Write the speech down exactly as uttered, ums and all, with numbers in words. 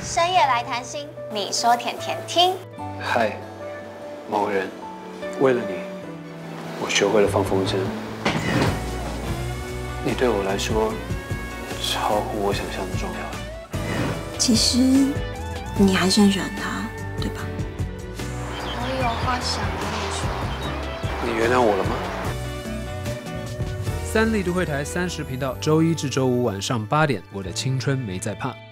深夜来谈心，你说甜甜听。 嗨，某人，为了你，我学会了放风筝。你对我来说，超乎我想象的重要。 其实，你还是很喜欢他，对吧？ 我有话想跟你说。 你原谅我了吗？ 三立都会台三十频道，周一至周五晚上八点，我的青春没在怕。